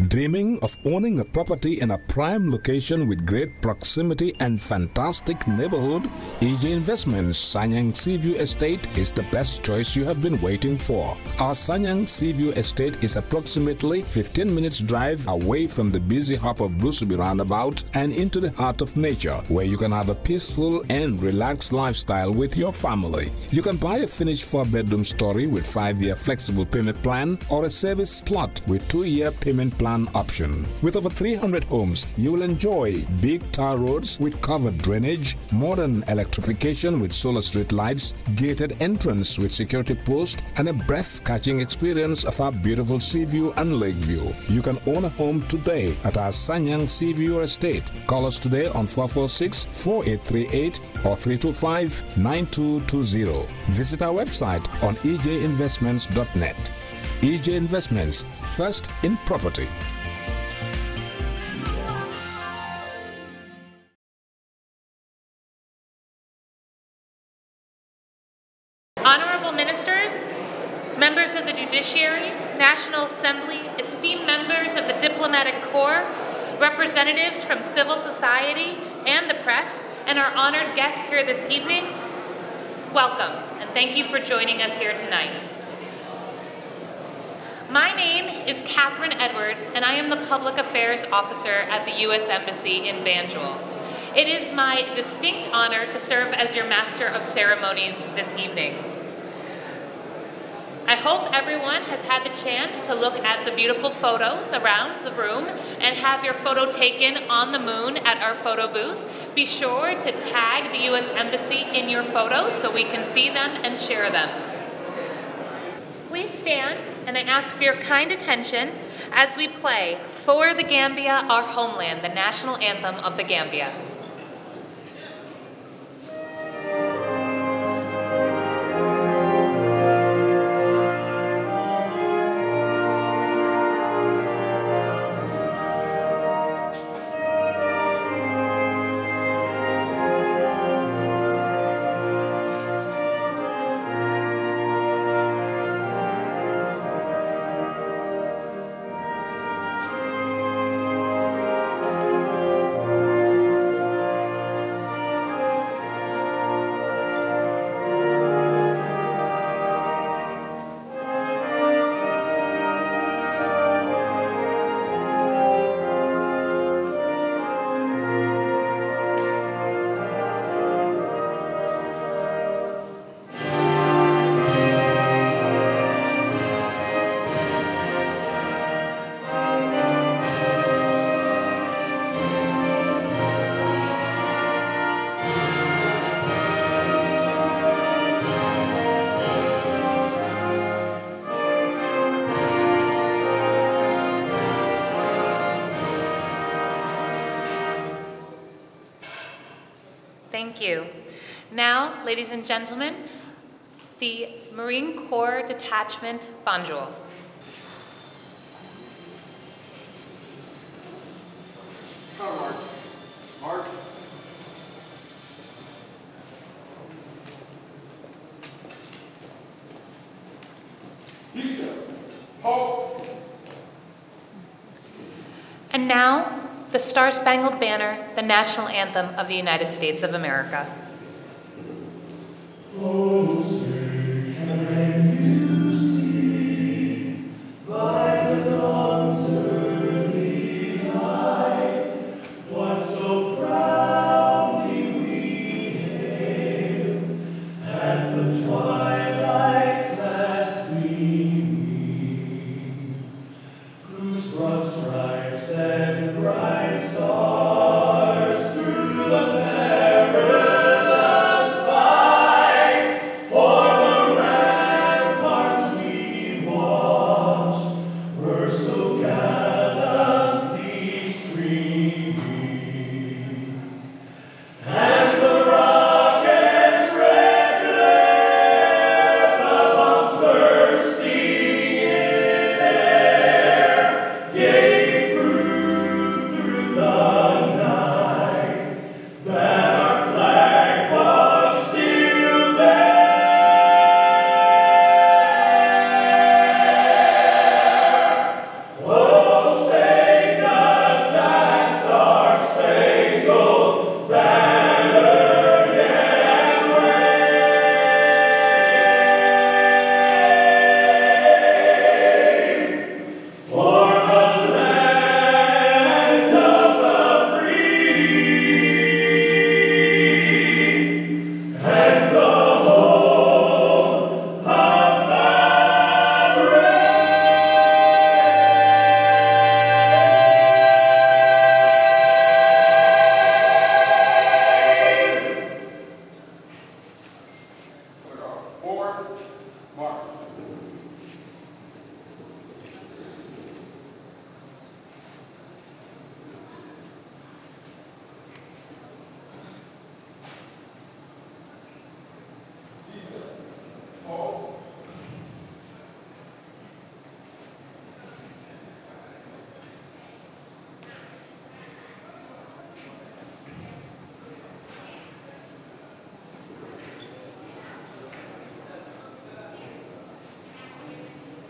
Dreaming of owning a property in a prime location with great proximity and fantastic neighborhood? EJ Investments Sanyang Seaview Estate is the best choice you have been waiting for. Our Sanyang Seaview Estate is approximately 15 minutes drive away from the busy hub of Brusubi roundabout and into the heart of nature, where you can have a peaceful and relaxed lifestyle with your family. You can buy a finished 4-bedroom story with 5-year flexible payment plan or a service plot with 2-year payment plan option. With over 300 homes, you will enjoy big tar roads with covered drainage, modern electrification with solar street lights, gated entrance with security post, and a breath-catching experience of our beautiful sea view and lake view. You can own a home today at our Sanyang Seaview Estate. Call us today on 446-4838 or 325-9220. Visit our website on ejinvestments.net. EJ Investments, first in property. Honorable Ministers, members of the Judiciary, National Assembly, esteemed members of the Diplomatic Corps, representatives from civil society and the press, and our honored guests here this evening, welcome, and thank you for joining us here tonight. My name is Catherine Edwards, and I am the Public Affairs Officer at the U.S. Embassy in Banjul. It is my distinct honor to serve as your Master of Ceremonies this evening. I hope everyone has had the chance to look at the beautiful photos around the room and have your photo taken on the moon at our photo booth. Be sure to tag the U.S. Embassy in your photos so we can see them and share them. Please stand, and I ask for your kind attention as we play For the Gambia, Our Homeland, the national anthem of the Gambia. Thank you. Now, ladies and gentlemen, the Marine Corps Detachment Banjul. Mark. Mark. Halt. And now, the Star-Spangled Banner, the national anthem of the United States of America. Oh, say, can you see by the dawn's early light what so proudly we hailed at the twilight's last gleaming, whose broad stripes and bright stars through the perilous fight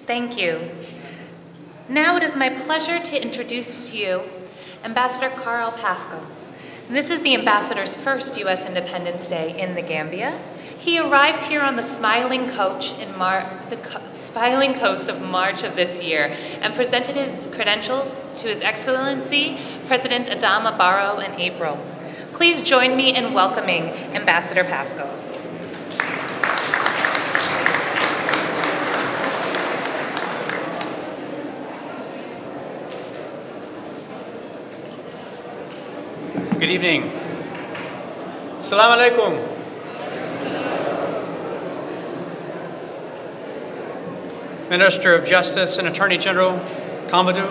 Thank you. Now it is my pleasure to introduce to you Ambassador Carl Pascal. This is the ambassador's first U.S. Independence Day in the Gambia. He arrived here on the Smiling Coast of March of this year and presented his credentials to His Excellency President Adama Barrow in April. Please join me in welcoming Ambassador Pascal. Good evening. Assalamu alaikum. Minister of Justice and Attorney General Fatou,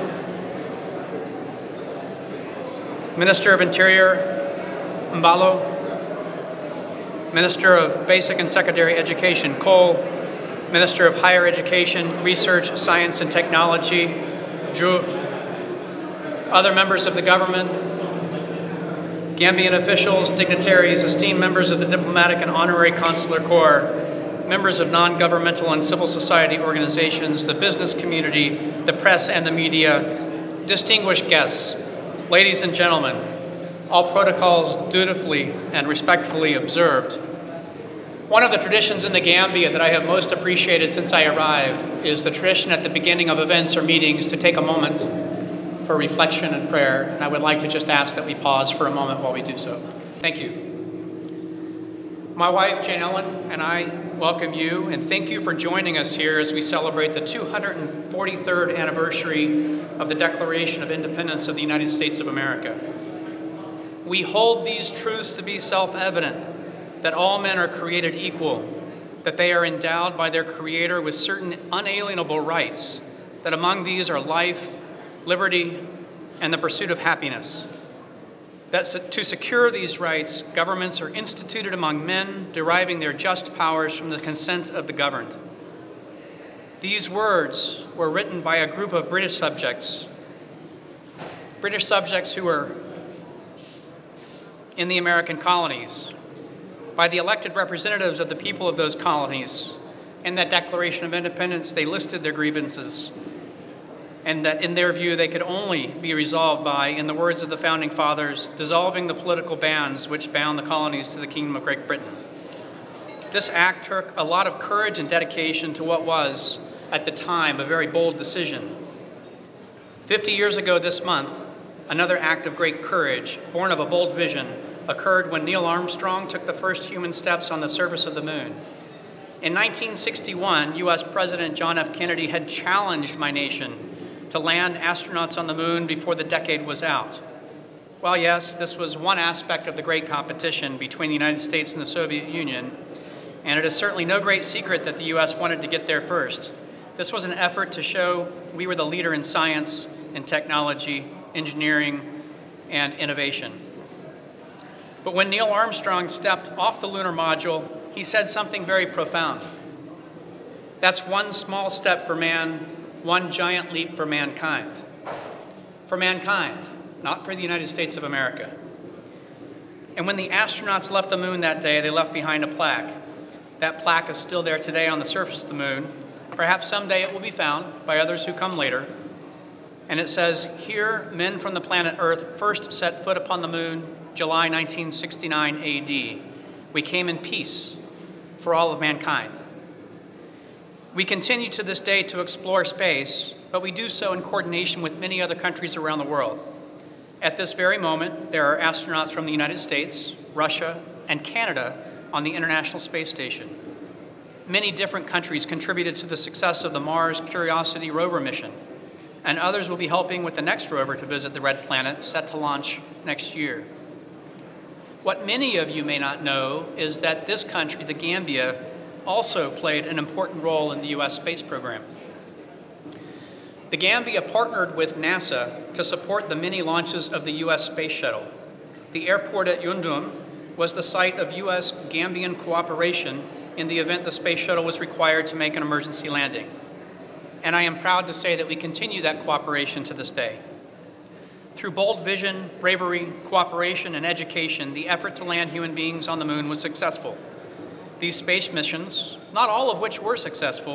Minister of Interior Mbalo, Minister of Basic and Secondary Education Cole, Minister of Higher Education, Research, Science and Technology Diouf, other members of the government, Gambian officials, dignitaries, esteemed members of the diplomatic and honorary consular corps, members of non-governmental and civil society organizations, the business community, the press and the media, distinguished guests, ladies and gentlemen, all protocols dutifully and respectfully observed. One of the traditions in the Gambia that I have most appreciated since I arrived is the tradition at the beginning of events or meetings to take a moment for reflection and prayer, and I would like to just ask that we pause for a moment while we do so. Thank you. My wife, Jane Ellen, and I welcome you and thank you for joining us here as we celebrate the 243rd anniversary of the Declaration of Independence of the United States of America. We hold these truths to be self-evident, that all men are created equal, that they are endowed by their Creator with certain unalienable rights, that among these are life, liberty, and the pursuit of happiness. That to secure these rights, governments are instituted among men, deriving their just powers from the consent of the governed. These words were written by a group of British subjects who were in the American colonies, by the elected representatives of the people of those colonies. In that Declaration of Independence, they listed their grievances, and that in their view they could only be resolved by, in the words of the Founding Fathers, dissolving the political bands which bound the colonies to the Kingdom of Great Britain. This act took a lot of courage and dedication to what was, at the time, a very bold decision. 50 years ago this month, another act of great courage, born of a bold vision, occurred when Neil Armstrong took the first human steps on the surface of the moon. In 1961, U.S. President John F. Kennedy had challenged my nation to land astronauts on the moon before the decade was out. Well, yes, this was one aspect of the great competition between the United States and the Soviet Union, and it is certainly no great secret that the U.S. wanted to get there first. This was an effort to show we were the leader in science and technology, engineering, and innovation. But when Neil Armstrong stepped off the lunar module, he said something very profound. That's one small step for man, one giant leap for mankind. For mankind, not for the United States of America. And when the astronauts left the moon that day, they left behind a plaque. That plaque is still there today on the surface of the moon. Perhaps someday it will be found by others who come later. And it says, "Here, men from the planet Earth first set foot upon the moon, July 1969 AD. We came in peace for all of mankind." We continue to this day to explore space, but we do so in coordination with many other countries around the world. At this very moment, there are astronauts from the United States, Russia, and Canada on the International Space Station. Many different countries contributed to the success of the Mars Curiosity rover mission, and others will be helping with the next rover to visit the Red Planet, set to launch next year. What many of you may not know is that this country, the Gambia, also played an important role in the U.S. space program. The Gambia partnered with NASA to support the many launches of the U.S. space shuttle. The airport at Yundum was the site of U.S. Gambian cooperation in the event the space shuttle was required to make an emergency landing. And I am proud to say that we continue that cooperation to this day. Through bold vision, bravery, cooperation, and education, the effort to land human beings on the moon was successful. These space missions, not all of which were successful,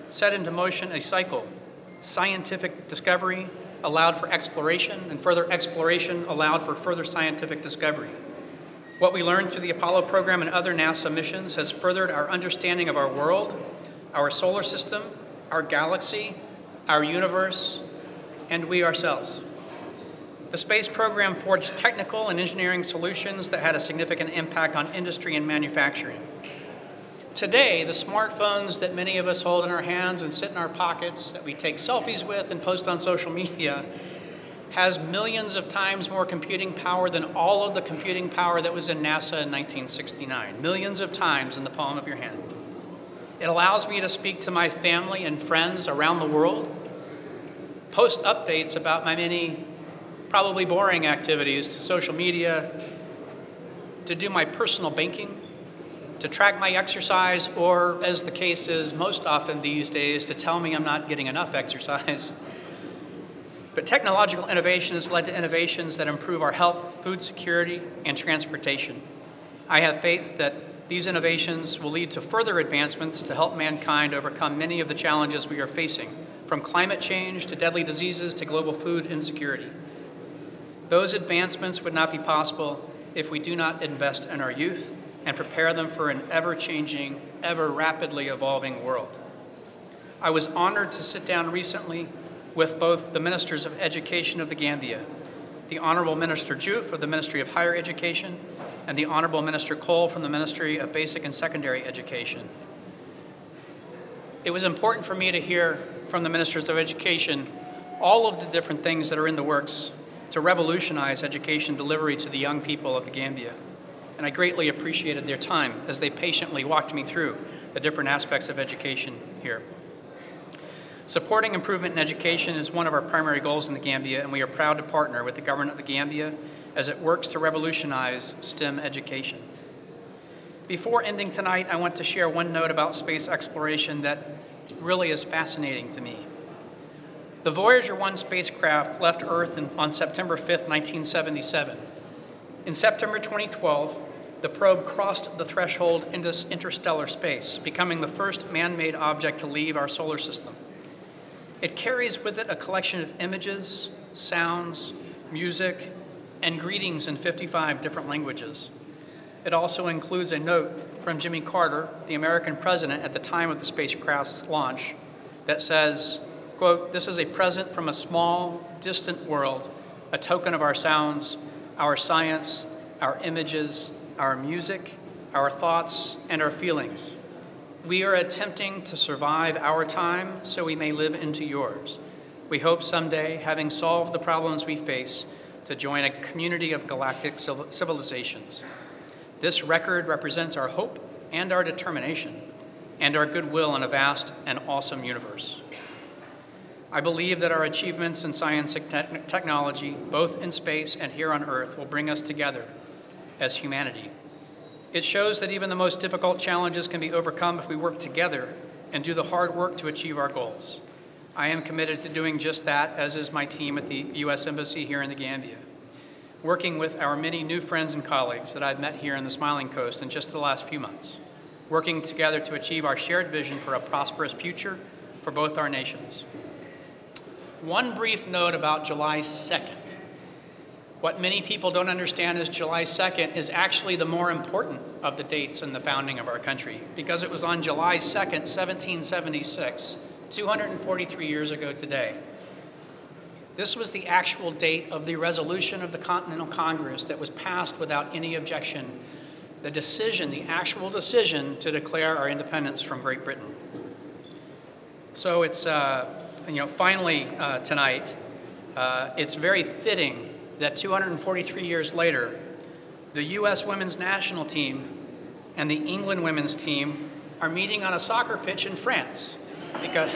set into motion a cycle. Scientific discovery allowed for exploration, and further exploration allowed for further scientific discovery. What we learned through the Apollo program and other NASA missions has furthered our understanding of our world, our solar system, our galaxy, our universe, and we ourselves. The space program forged technical and engineering solutions that had a significant impact on industry and manufacturing. Today, the smartphones that many of us hold in our hands and sit in our pockets, that we take selfies with and post on social media, has millions of times more computing power than all of the computing power that was in NASA in 1969. Millions of times in the palm of your hand. It allows me to speak to my family and friends around the world, post updates about my many probably boring activities to social media, to do my personal banking, to track my exercise, or as the case is most often these days, to tell me I'm not getting enough exercise. But technological innovation has led to innovations that improve our health, food security, and transportation. I have faith that these innovations will lead to further advancements to help mankind overcome many of the challenges we are facing, from climate change to deadly diseases to global food insecurity. Those advancements would not be possible if we do not invest in our youth and prepare them for an ever-changing, ever-rapidly evolving world. I was honored to sit down recently with both the Ministers of Education of the Gambia, the Honorable Minister Diouf of the Ministry of Higher Education, and the Honorable Minister Cole from the Ministry of Basic and Secondary Education. It was important for me to hear from the Ministers of Education all of the different things that are in the works to revolutionize education delivery to the young people of the Gambia. And I greatly appreciated their time as they patiently walked me through the different aspects of education here. Supporting improvement in education is one of our primary goals in the Gambia, and we are proud to partner with the government of the Gambia as it works to revolutionize STEM education. Before ending tonight, I want to share one note about space exploration that really is fascinating to me. The Voyager 1 spacecraft left Earth on September 5th, 1977. In September 2012, the probe crossed the threshold into interstellar space, becoming the first man-made object to leave our solar system. It carries with it a collection of images, sounds, music, and greetings in 55 different languages. It also includes a note from Jimmy Carter, the American president at the time of the spacecraft's launch, that says, quote, "This is a present from a small, distant world, a token of our sounds, our science, our images, our music, our thoughts, and our feelings. We are attempting to survive our time so we may live into yours. We hope someday, having solved the problems we face, to join a community of galactic civilizations. This record represents our hope and our determination and our goodwill in a vast and awesome universe. I believe that our achievements in science and technology, both in space and here on Earth, will bring us together as humanity. It shows that even the most difficult challenges can be overcome if we work together and do the hard work to achieve our goals. I am committed to doing just that, as is my team at the U.S. Embassy here in the Gambia, working with our many new friends and colleagues that I've met here in the Smiling Coast in just the last few months, working together to achieve our shared vision for a prosperous future for both our nations. One brief note about July 2nd. What many people don't understand is July 2nd is actually the more important of the dates in the founding of our country, because it was on July 2nd, 1776, 243 years ago today. This was the actual date of the resolution of the Continental Congress that was passed without any objection. The decision, the actual decision to declare our independence from Great Britain. So it's, finally tonight, it's very fitting that 243 years later, the U.S. women's national team and the England women's team are meeting on a soccer pitch in France, because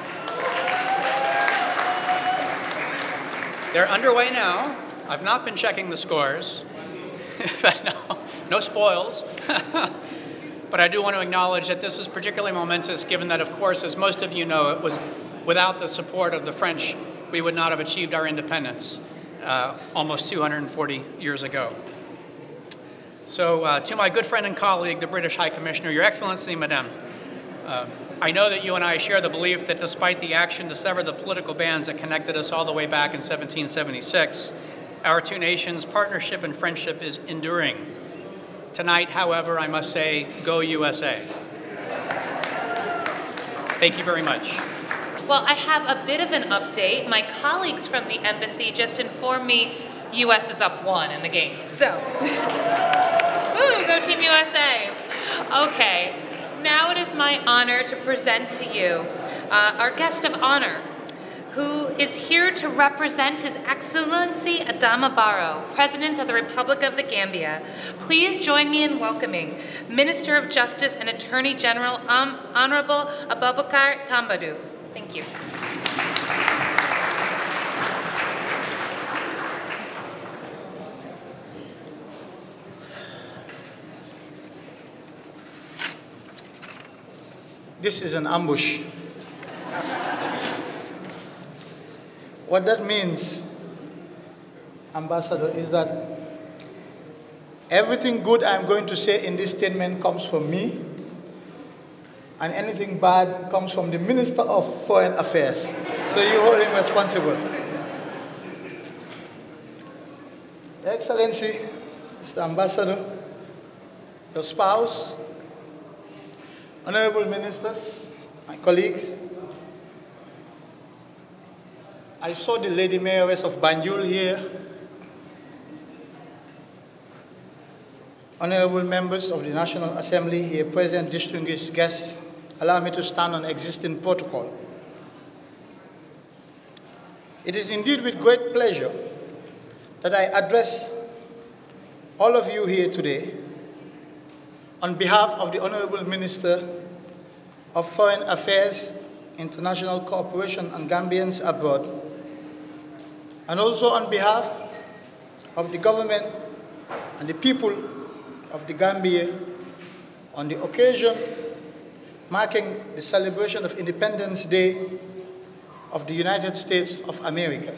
they're underway now. I've not been checking the scores. No spoils. But I do want to acknowledge that this is particularly momentous, given that, of course, as most of you know, it was without the support of the French, we would not have achieved our independence almost 240 years ago. So to my good friend and colleague, the British High Commissioner, Your Excellency, Madame, I know that you and I share the belief that despite the action to sever the political bands that connected us all the way back in 1776, our two nations' partnership and friendship is enduring. Tonight, however, I must say, go USA. Thank you very much. Well, I have a bit of an update. My colleagues from the embassy just informed me US is up 1 in the game. So, woo, go Team USA. Okay, now it is my honor to present to you our guest of honor, who is here to represent His Excellency Adama Barrow, President of the Republic of the Gambia. Please join me in welcoming Minister of Justice and Attorney General Honorable Abubakar Tambadou. Thank you. This is an ambush. What that means, Ambassador, is that everything good I'm going to say in this statement comes from me, and anything bad comes from the Minister of Foreign Affairs. So you hold him responsible. Your Excellency, Mr. Ambassador, your spouse, honorable ministers, my colleagues, I saw the Lady Mayoress of Banjul here, honorable members of the National Assembly here present, distinguished guests, allow me to stand on existing protocol. It is indeed with great pleasure that I address all of you here today on behalf of the Honorable Minister of Foreign Affairs, International Cooperation and Gambians Abroad, and also on behalf of the government and the people of the Gambia on the occasion marking the celebration of Independence Day of the United States of America.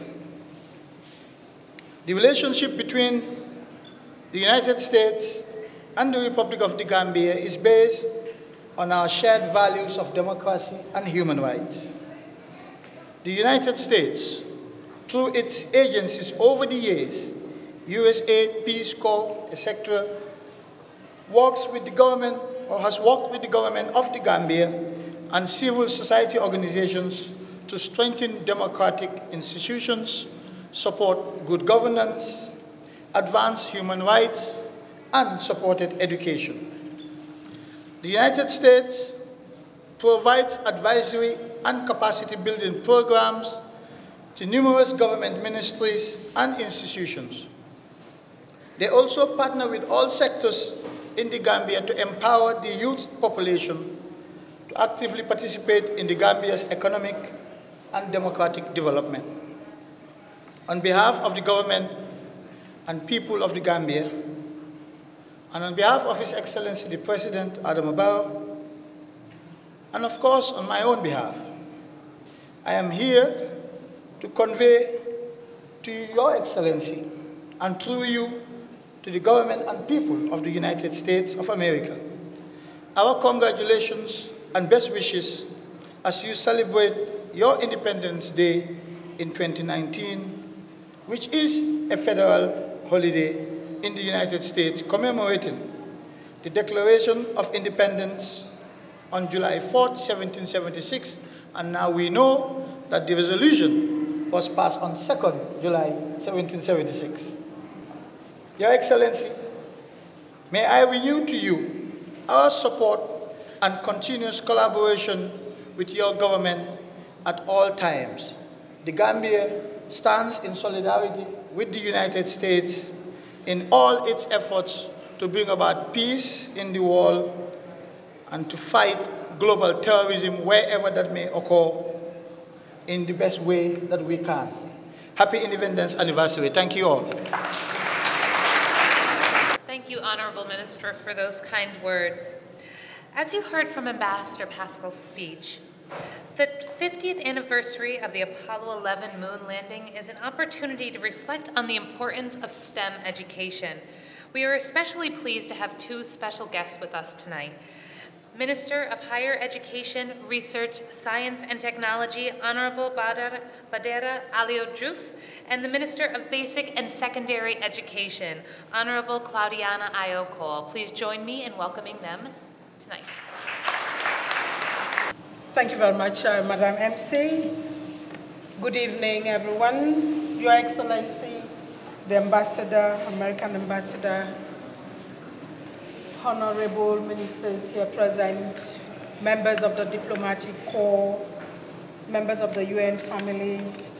The relationship between the United States and the Republic of the Gambia is based on our shared values of democracy and human rights. The United States, through its agencies over the years, USAID, Peace Corps, etc., works with the government or has worked with the government of the Gambia and civil society organizations to strengthen democratic institutions, support good governance, advance human rights, and supported education. The United States provides advisory and capacity building programs to numerous government ministries and institutions. They also partner with all sectors in the Gambia to empower the youth population to actively participate in the Gambia's economic and democratic development. On behalf of the government and people of the Gambia, and on behalf of His Excellency the President Adama Barrow, and of course on my own behalf, I am here to convey to Your Excellency and through you to the government and people of the United States of America our congratulations and best wishes as you celebrate your Independence Day in 2019, which is a federal holiday in the United States commemorating the Declaration of Independence on July 4th, 1776, and now we know that the resolution was passed on 2nd July 1776. Your Excellency, may I renew to you our support and continuous collaboration with your government at all times. The Gambia stands in solidarity with the United States in all its efforts to bring about peace in the world and to fight global terrorism wherever that may occur in the best way that we can. Happy Independence Anniversary. Thank you all. Thank you, Honorable Minister, for those kind words. As you heard from Ambassador Pascal's speech, the 50th anniversary of the Apollo 11 moon landing is an opportunity to reflect on the importance of STEM education. We are especially pleased to have two special guests with us tonight. Minister of Higher Education, Research, Science and Technology, Honorable Badera Alio Diouf, and the Minister of Basic and Secondary Education, Honorable Claudiana Ayo Cole. Please join me in welcoming them tonight. Thank you very much, Madam MC. Good evening, everyone. Your Excellency, the Ambassador, American Ambassador, honorable ministers here present, members of the diplomatic corps, members of the UN family,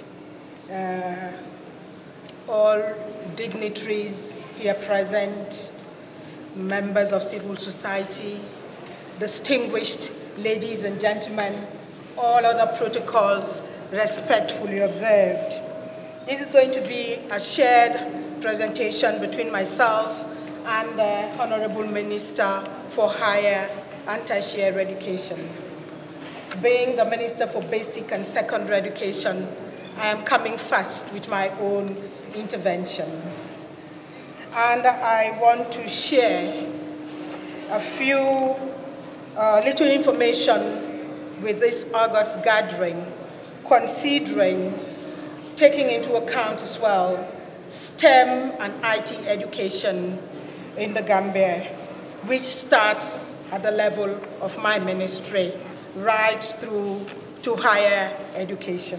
all dignitaries here present, members of civil society, distinguished ladies and gentlemen, all other protocols respectfully observed. This is going to be a shared presentation between myself and the Honorable Minister for Higher and Tertiary Education. Being the Minister for Basic and Secondary Education, I am coming first with my own intervention. And I want to share a few little information with this August gathering, considering, taking into account as well, STEM and IT education in the Gambia, which starts at the level of my ministry, right through to higher education.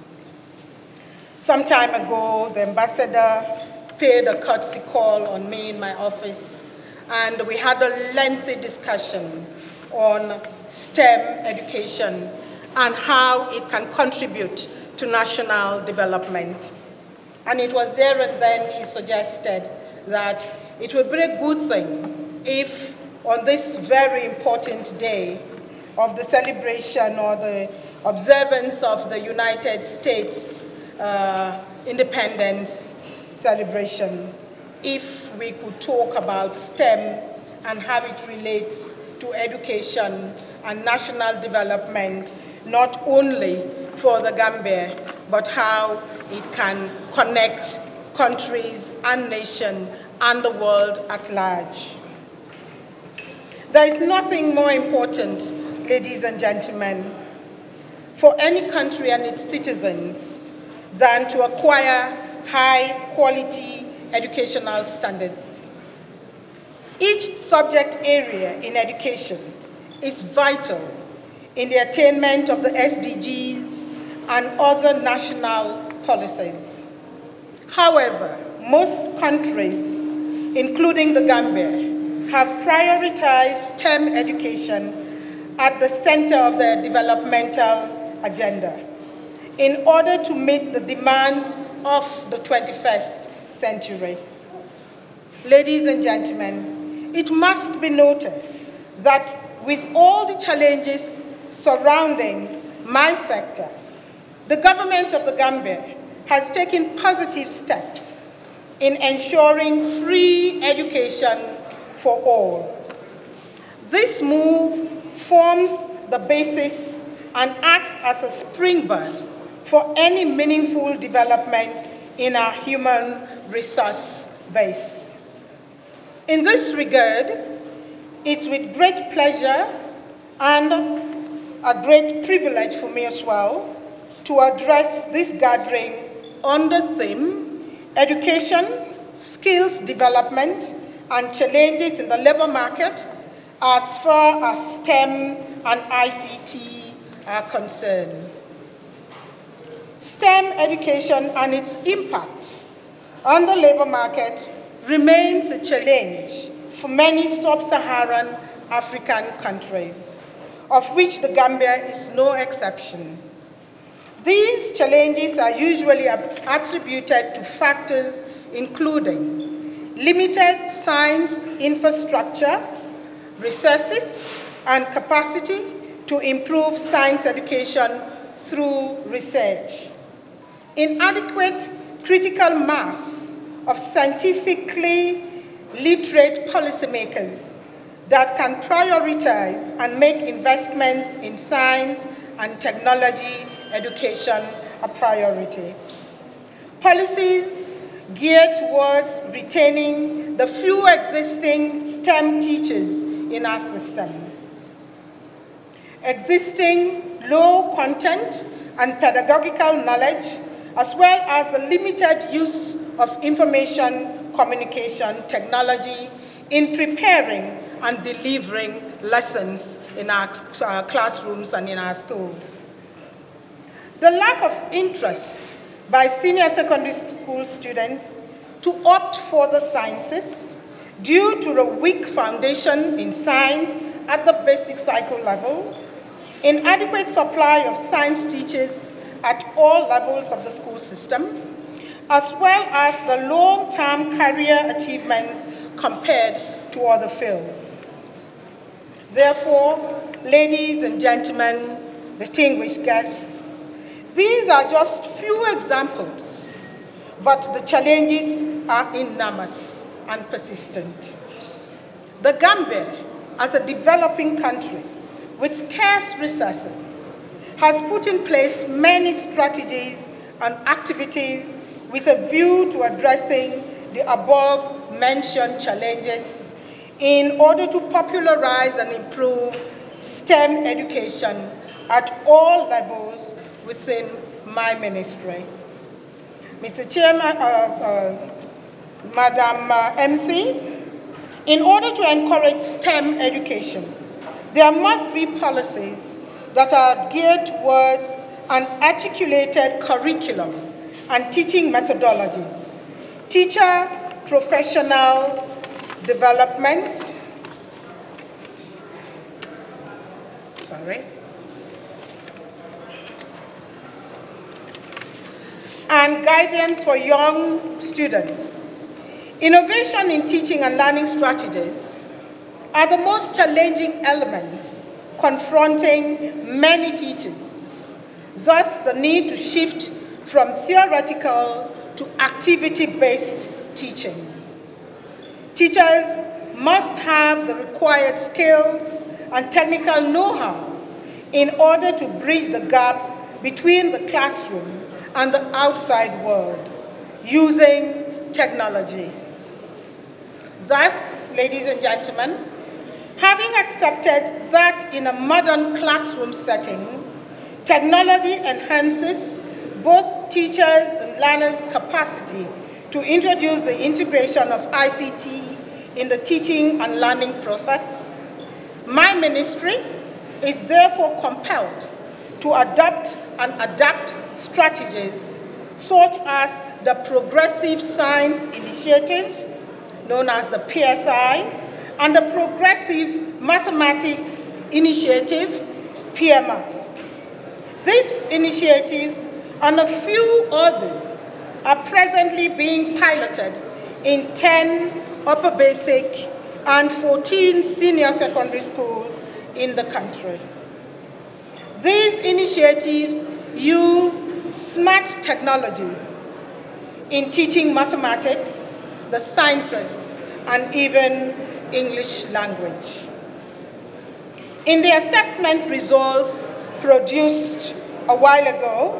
Some time ago, the ambassador paid a courtesy call on me in my office, and we had a lengthy discussion on STEM education and how it can contribute to national development. And it was there and then he suggested that it would be a good thing if on this very important day of the celebration or the observance of the United States independence celebration, if we could talk about STEM and how it relates to education and national development, not only for the Gambia, but how it can connect countries and nations and the world at large. There is nothing more important, ladies and gentlemen, for any country and its citizens than to acquire high-quality educational standards. Each subject area in education is vital in the attainment of the SDGs and other national policies. However, most countries, including the Gambia, have prioritized STEM education at the center of their developmental agenda in order to meet the demands of the 21st century. Ladies and gentlemen, it must be noted that with all the challenges surrounding my sector, the government of the Gambia has taken positive steps in ensuring free education for all. This move forms the basis and acts as a springboard for any meaningful development in our human resource base. In this regard, it's with great pleasure and a great privilege for me as well to address this gathering on the theme, Education, Skills Development, and Challenges in the Labor Market as far as STEM and ICT are concerned. STEM education and its impact on the labor market remains a challenge for many sub-Saharan African countries, of which the Gambia is no exception. These challenges are usually attributed to factors including limited science infrastructure, resources, and capacity to improve science education through research, inadequate critical mass of scientifically literate policymakers that can prioritize and make investments in science and technology education a priority. Policies geared towards retaining the few existing STEM teachers in our systems. existing low content and pedagogical knowledge, as well as the limited use of information communication technology in preparing and delivering lessons in our classrooms and in our schools. The lack of interest by senior secondary school students to opt for the sciences due to the weak foundation in science at the basic cycle level, inadequate supply of science teachers at all levels of the school system, as well as the long-term career achievements compared to other fields. Therefore, ladies and gentlemen, distinguished guests, these are just few examples, but the challenges are enormous and persistent. The Gambia, as a developing country with scarce resources, has put in place many strategies and activities with a view to addressing the above-mentioned challenges in order to popularize and improve STEM education at all levels within my ministry. Mr. Chairman, Madam MC, in order to encourage STEM education, there must be policies that are geared towards an articulated curriculum and teaching methodologies, teacher professional development, and guidance for young students. Innovation in teaching and learning strategies are the most challenging elements confronting many teachers. Thus, the need to shift from theoretical to activity-based teaching. Teachers must have the required skills and technical know-how in order to bridge the gap between the classroom and the outside world using technology. Thus, ladies and gentlemen, having accepted that in a modern classroom setting, technology enhances both teachers and learners' capacity to introduce the integration of ICT in the teaching and learning process, my ministry is therefore compelled to adopt and adapt strategies such as the Progressive Science Initiative, known as the PSI, and the Progressive Mathematics Initiative, PMI. This initiative and a few others are presently being piloted in 10 upper basic and 14 senior secondary schools in the country. These initiatives use smart technologies in teaching mathematics, the sciences, and even English language. In the assessment results produced a while ago,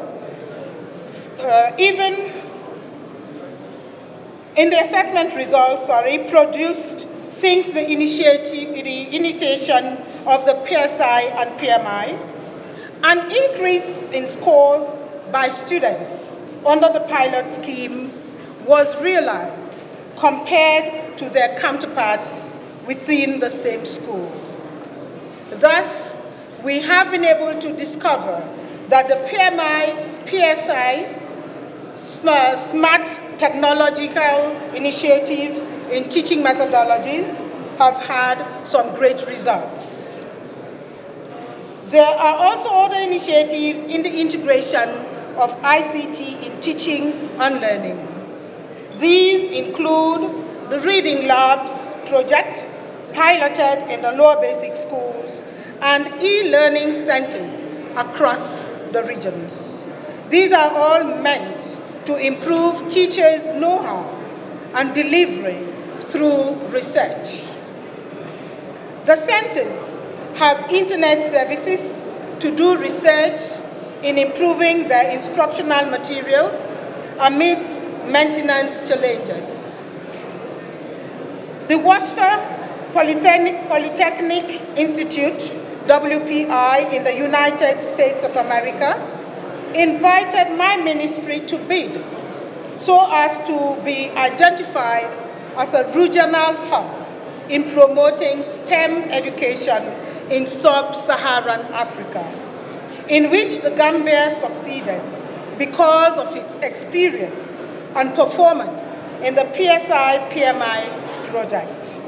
produced since the initiation of the PSI and PMI, an increase in scores by students under the pilot scheme was realized compared to their counterparts within the same school. Thus, we have been able to discover that the PMI, PSI, smart technological initiatives in teaching methodologies have had some great results. There are also other initiatives in the integration of ICT in teaching and learning. These include the Reading Labs project piloted in the lower basic schools and e-learning centers across the regions. These are all meant to improve teachers' know-how and delivery through research. The centers have internet services to do research in improving their instructional materials amidst maintenance challenges. The Worcester Polytechnic Institute WPI in the United States of America, invited my ministry to bid so as to be identified as a regional hub in promoting STEM education in sub-Saharan Africa, in which the Gambia succeeded because of its experience and performance in the PSI-PMI project.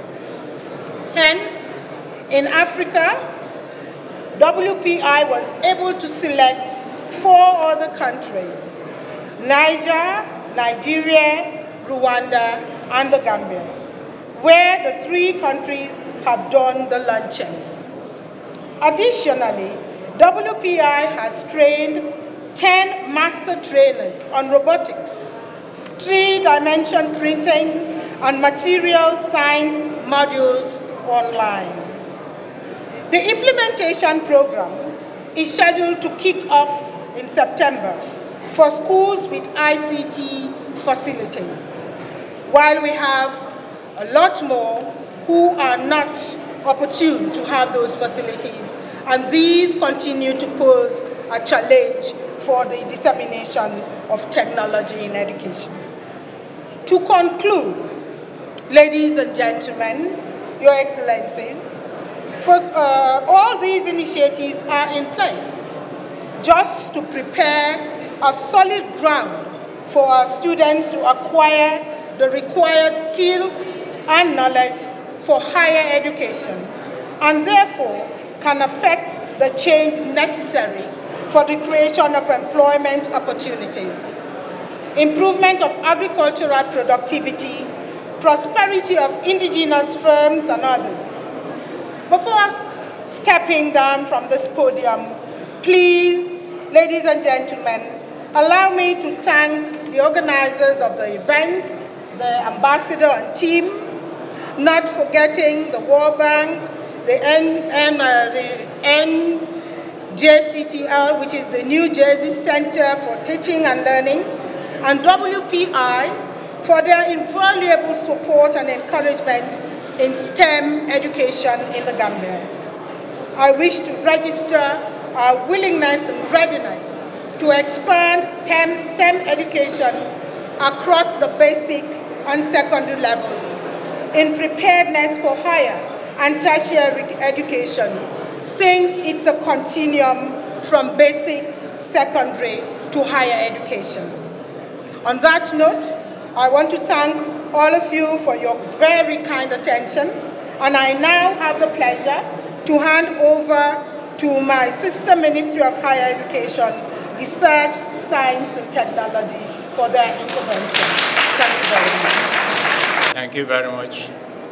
Hence, in Africa, WPI was able to select 4 other countries: Niger, Nigeria, Rwanda, and the Gambia, where the 3 countries have done the launching. Additionally, WPI has trained 10 master trainers on robotics, 3-dimension printing, and material science modules online. The implementation program is scheduled to kick off in September for schools with ICT facilities, while we have a lot more who are not opportune to have those facilities, and these continue to pose a challenge for the dissemination of technology in education. To conclude, ladies and gentlemen, Your Excellencies, all these initiatives are in place just to prepare a solid ground for our students to acquire the required skills and knowledge for higher education, and therefore can affect the change necessary for the creation of employment opportunities, improvement of agricultural productivity, prosperity of indigenous firms and others. Before stepping down from this podium, please, ladies and gentlemen, allow me to thank the organizers of the event, the ambassador and team, not forgetting the World Bank, the NJCTL, which is the New Jersey Center for Teaching and Learning, and WPI for their invaluable support and encouragement in STEM education in the Gambia. I wish to register our willingness and readiness to expand STEM education across the basic and secondary levels in preparedness for higher and tertiary education, since it's a continuum from basic, secondary to higher education. On that note, I want to thank all of you for your very kind attention, and I now have the pleasure to hand over to my sister Ministry of Higher Education, Research, Science and Technology for their intervention. Thank you very much. Thank you very much.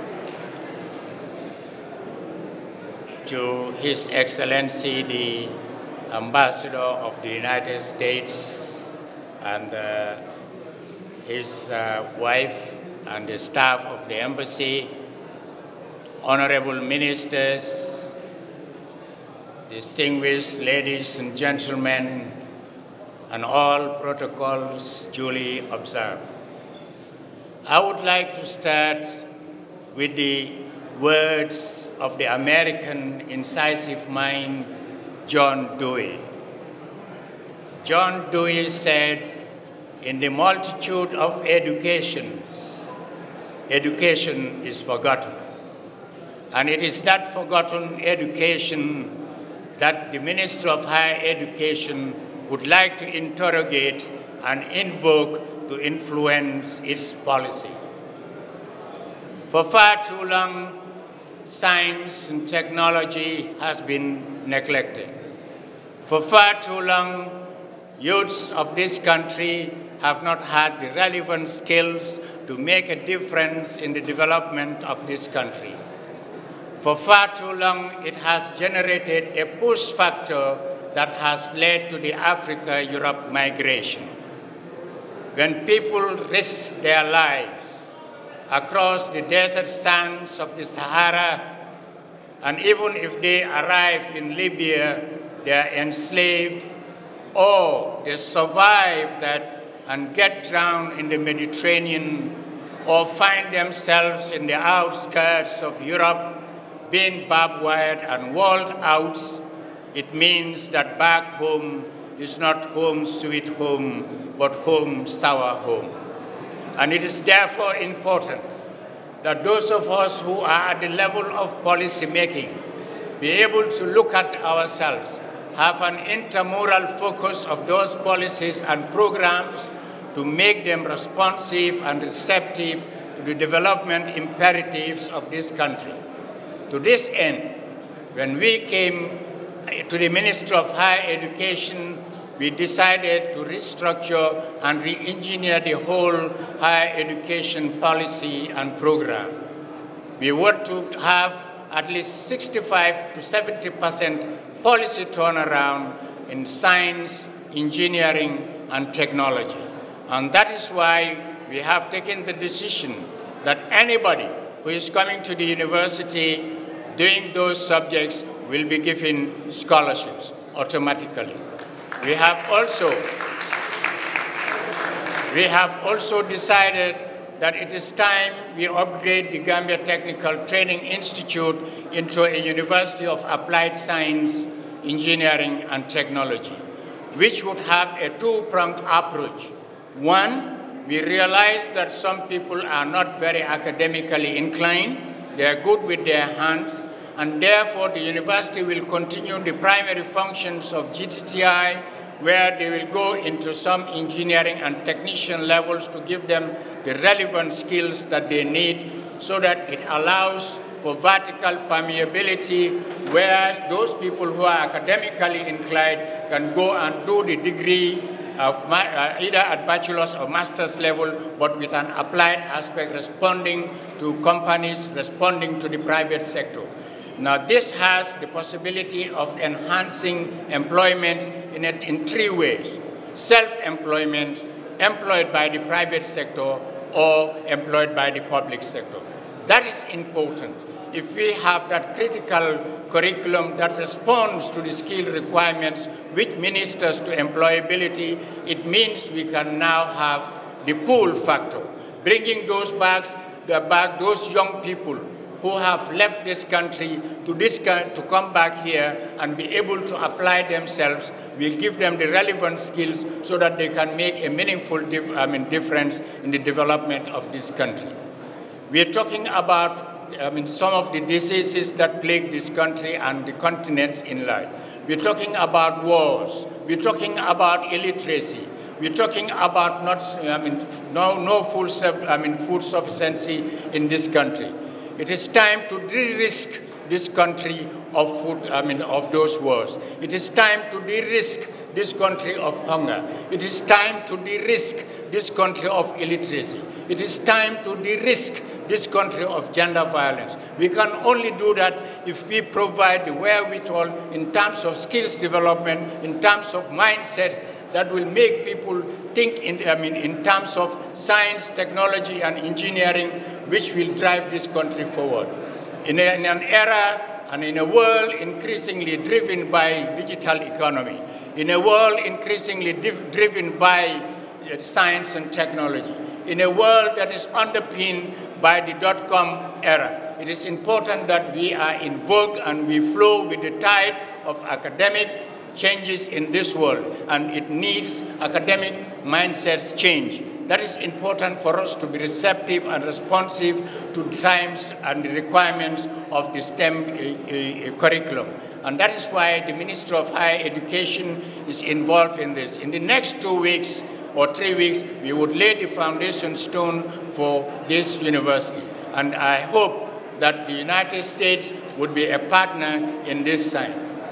To His Excellency, the Ambassador of the United States, and his wife and the staff of the embassy, honorable ministers, distinguished ladies and gentlemen, and all protocols duly observed. I would like to start with the words of the American incisive mind, John Dewey. John Dewey said, "In the multitude of educations, education is forgotten." And it is that forgotten education that the Ministry of Higher Education would like to interrogate and invoke to influence its policy. For far too long, science and technology has been neglected. For far too long, youths of this country have not had the relevant skills to make a difference in the development of this country. For far too long, it has generated a push factor that has led to the Africa-Europe migration. When people risk their lives across the desert sands of the Sahara, and even if they arrive in Libya, they are enslaved, or they survive that and get drowned in the Mediterranean, or find themselves in the outskirts of Europe, being barbed wired and walled out, it means that back home is not home sweet home, but home sour home. And it is therefore important that those of us who are at the level of policy making be able to look at ourselves, have an intermodal focus of those policies and programs to make them responsive and receptive to the development imperatives of this country. To this end, when we came to the Ministry of Higher Education, we decided to restructure and re-engineer the whole higher education policy and program. We want to have at least 65 to 70% policy turnaround in science, engineering, and technology. And that is why we have taken the decision that anybody who is coming to the university doing those subjects will be given scholarships automatically. We have also decided that it is time we upgrade the Gambia Technical Training Institute into a University of Applied Science, Engineering, and Technology, which would have a two-pronged approach. One, we realize that some people are not very academically inclined. They are good with their hands, and therefore the university will continue the primary functions of GTTI, where they will go into some engineering and technician levels to give them the relevant skills that they need, so that it allows for vertical permeability, where those people who are academically inclined can go and do the degree of either at bachelor's or master's level, but with an applied aspect, responding to companies, responding to the private sector. Now, this has the possibility of enhancing employment in three ways: self-employment, employed by the private sector, or employed by the public sector. That is important. If we have that critical curriculum that responds to the skill requirements which ministers to employability, it means we can now have the pull factor, bringing those those young people who have left this country to come back here and be able to apply themselves. We'll give them the relevant skills so that they can make a meaningful difference in the development of this country. We're talking about some of the diseases that plague this country and the continent in large. We're talking about wars. We're talking about illiteracy. We're talking about no food sufficiency in this country. It is time to de-risk this country of food, of those wars. It is time to de-risk this country of hunger. It is time to de-risk this country of illiteracy. It is time to de-risk this country of gender violence. We can only do that if we provide the wherewithal in terms of skills development, in terms of mindsets that will make people think in terms of science, technology, and engineering, which will drive this country forward. In an era and in a world increasingly driven by digital economy, in a world increasingly driven by science and technology, in a world that is underpinned by the dot-com era, it is important that we are in vogue and we flow with the tide of academic changes in this world, and it needs academic mindsets change. That is important for us to be receptive and responsive to times and the requirements of the STEM curriculum. And that is why the Ministry of Higher Education is involved in this. In the next 2 weeks or 3 weeks, we would lay the foundation stone for this university. And I hope that the United States would be a partner in this sign.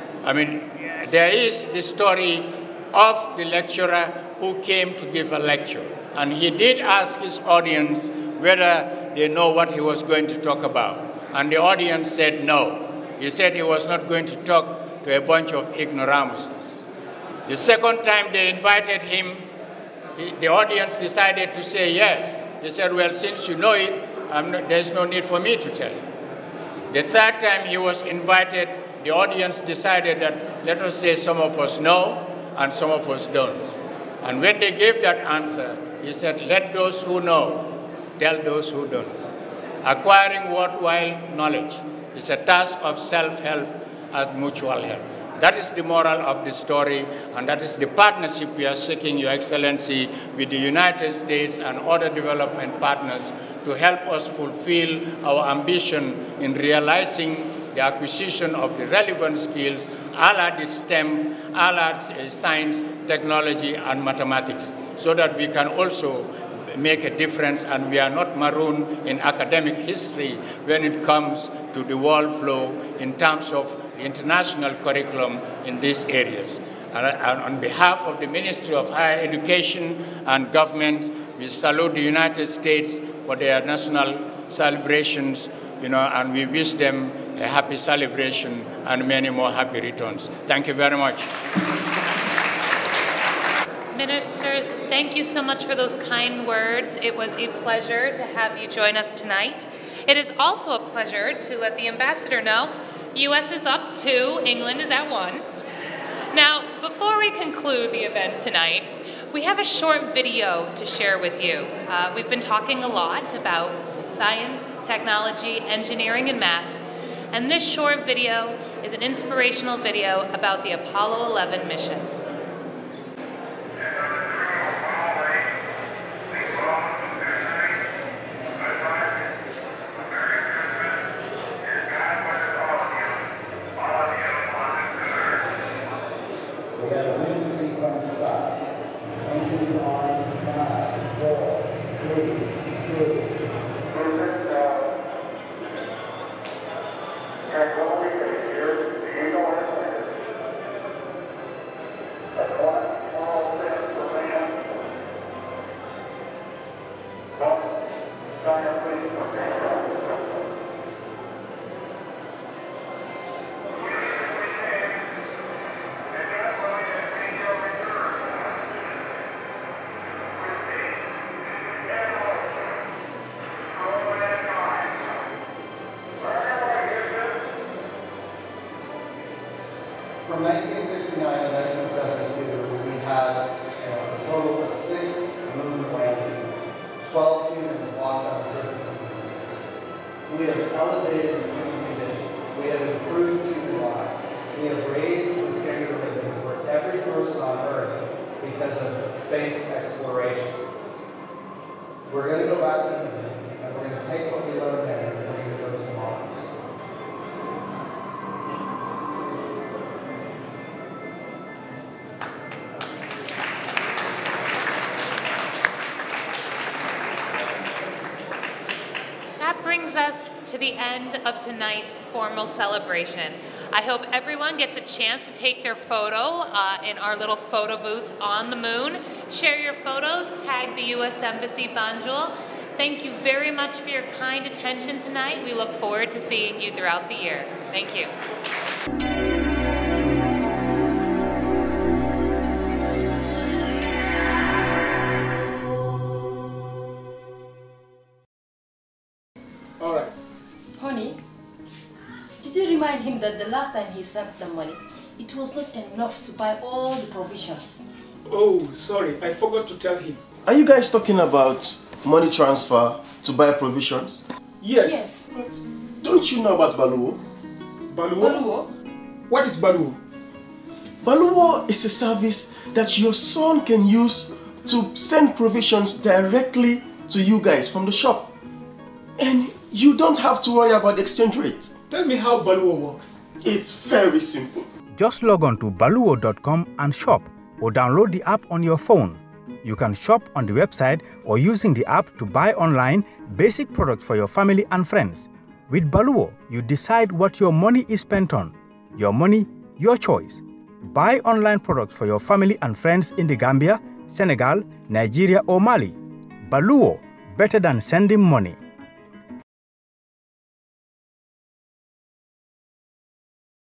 There is the story of the lecturer who came to give a lecture. And he did ask his audience whether they know what he was going to talk about. And the audience said no. He said he was not going to talk to a bunch of ignoramuses. The second time they invited him, the audience decided to say yes. They said, well, since you know it, there's no need for me to tell you. The third time he was invited, the audience decided that let us say some of us know and some of us don't. And when they gave that answer, he said, let those who know tell those who don't. Acquiring worthwhile knowledge It's a task of self-help and mutual help. That is the moral of the story, and that is the partnership we are seeking, Your Excellency, with the United States and other development partners to help us fulfill our ambition in realizing the acquisition of the relevant skills, all at the STEM, all at science, technology, and mathematics, so that we can also make a difference and we are not marooned in academic history when it comes to the world flow in terms of the international curriculum in these areas. And on behalf of the Ministry of Higher Education and government, we salute the United States for their national celebrations, and we wish them a happy celebration and many more happy returns. Thank you very much. Ministers, thank you so much for those kind words. It was a pleasure to have you join us tonight. It is also a pleasure to let the ambassador know US is up 2, England is at 1. Now, before we conclude the event tonight, we have a short video to share with you. We've been talking a lot about science, technology, engineering, and math, and this short video is an inspirational video about the Apollo 11 mission. From 1969 to 1972, we had a total of 6 moon landings. 12 humans walked on the surface of the moon. We have elevated the human condition. We have improved human lives. We have raised the standard of living for every person on Earth because of space exploration. We're going to go back to the moon, and we're going to take what we learned there, and we're going to go to Mars. Brings us to the end of tonight's formal celebration. I hope everyone gets a chance to take their photo in our little photo booth on the moon. Share your photos, tag the U.S. Embassy Banjul. Thank you very much for your kind attention tonight. We look forward to seeing you throughout the year. Thank you. Honey, did you remind him that the last time he sent the money, it was not enough to buy all the provisions? Oh, sorry, I forgot to tell him. Are you guys talking about money transfer to buy provisions? Yes. But don't you know about Baluwo? Baluwo? What is Baluwo? Baluwo is a service that your son can use to send provisions directly to you guys from the shop. And you don't have to worry about the exchange rate. Tell me how Baluwo works. It's very simple. Just log on to baluwo.com and shop, or download the app on your phone. You can shop on the website or using the app to buy online basic products for your family and friends. With Baluwo, you decide what your money is spent on. Your money, your choice. Buy online products for your family and friends in the Gambia, Senegal, Nigeria or Mali. Baluwo, better than sending money.